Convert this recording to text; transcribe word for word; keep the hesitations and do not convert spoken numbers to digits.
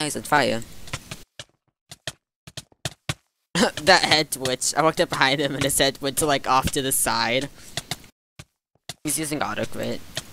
He's on fire. That head twitch. I walked up behind him and his head went to like off to the side. He's using auto crit.